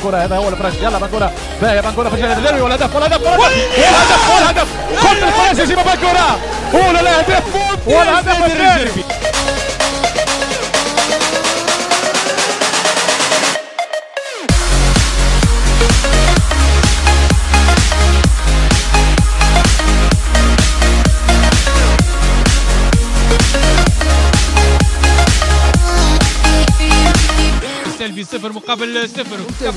بنكورة هذا هو الفرش. يلا بنكورة باهي بنكورة في الجانب الجربي والهدف والهدف كرة الفرش يجيبها بنكورة ولا لا هدف والهدف الثاني. سلبي 0 مقابل 0.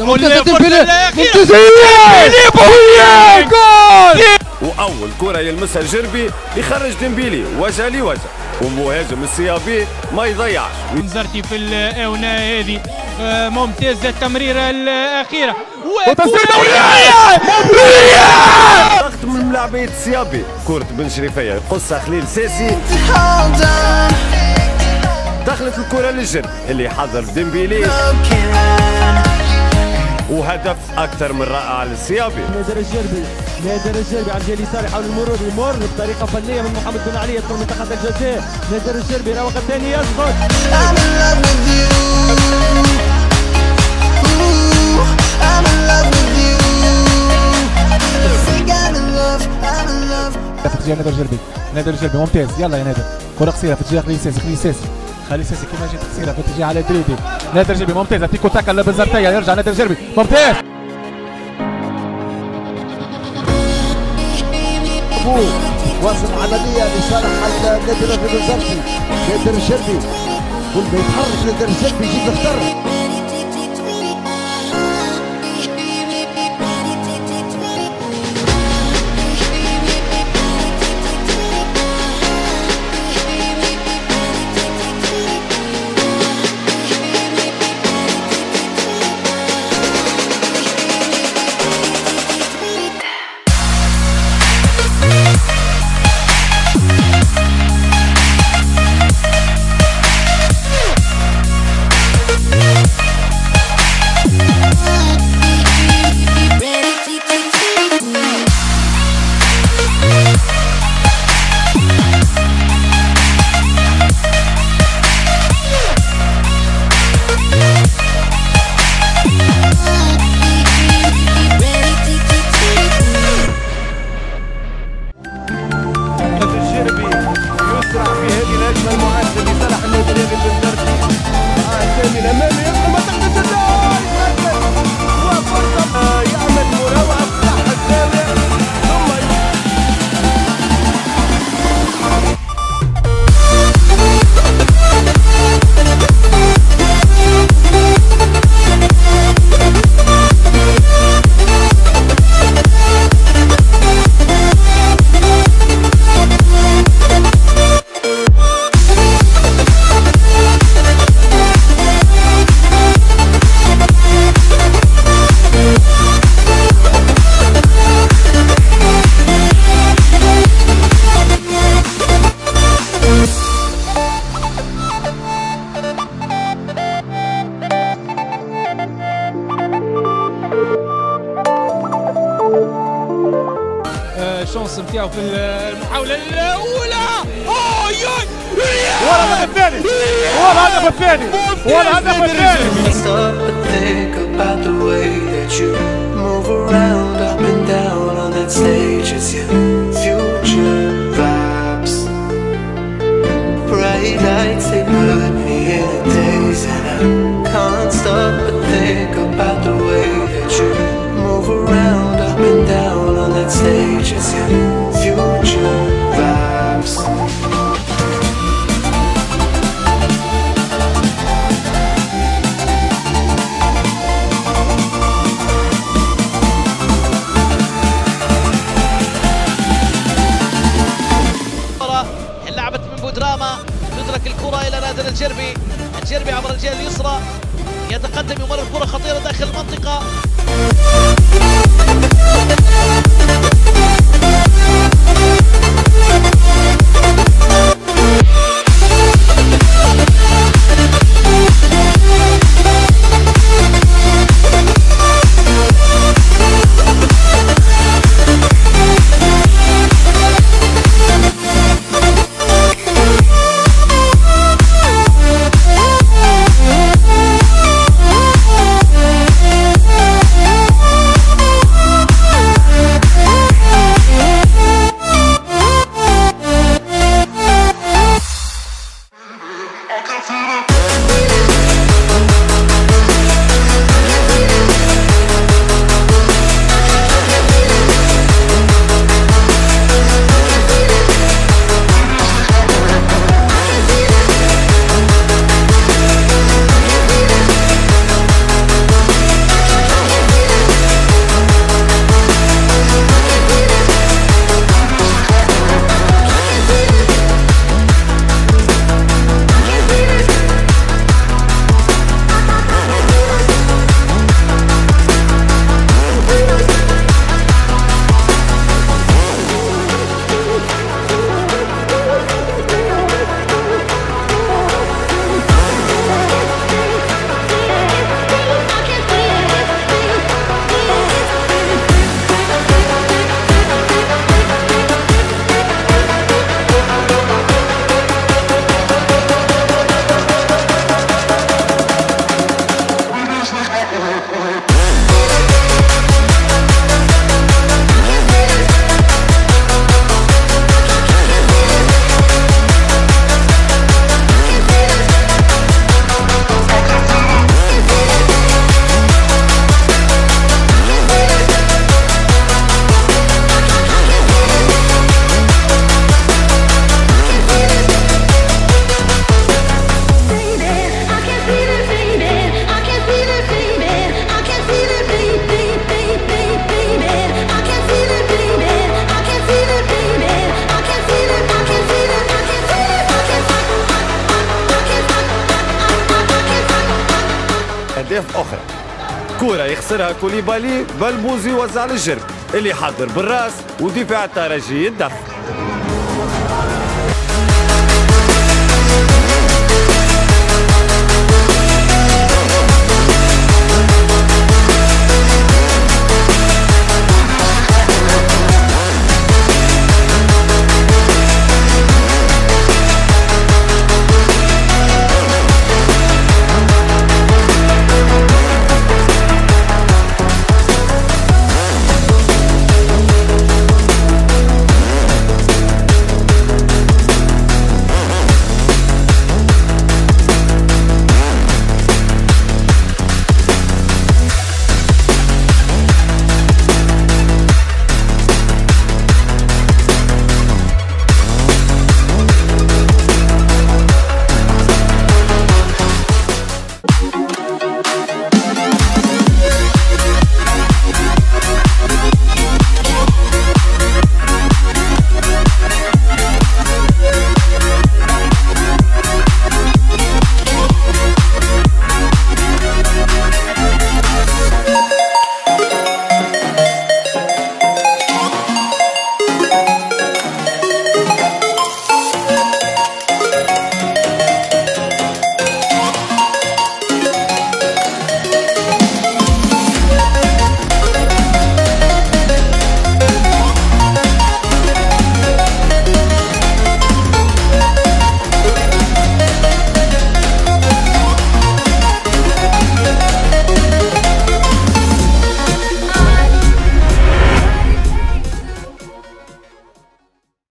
واول كره يلمسها الجربي يخرج ديمبيلي وجه لوجه والمهاجم السيابي ما يضيعش. نزرتي في الاونه هذه ممتازه التمريره الاخيره ضغط من لاعبية السيابي. كره بن شريفيه يقصها خليل ساسي دخلت الكره للجربي اللي حضر ديمبيلي وهدف اكثر من رائع للسيابي. نادر الجربي على الجهه اليسار يحاول المرور يمر بطريقه فنيه من محمد بن علي يدخل منطقه الجزاء. نادر الجربي راوغ الثاني يسقط. في اتجاه نادر الجربي ممتاز. يلا يا نادر كره قصيره في اتجاه خليل ساسي كيما جات قصيره في اتجاه على دريدي. نادر الجربي ممتازه تيكو تاكا لبنزرتيه يرجع نادر الجربي ممتاز. واصل عمليه لصالح نادر البنزرتي. نادر الجربي كل ما يتحرك نادر الجربي يجيب الخطر. الشانس نتاعو في المحاولة الأولى. والهدف الثاني والهدف الثاني. لعبت من بودراما تدرك الكرة إلى نادر الجربي عبر الجهة اليسرى يتقدم يمر الكرة خطيرة داخل المنطقة. الكرة يخسرها كوليبالي، بلبوزي وزع للجربي اللي حضر بالراس ودفاع الترجي يدفع.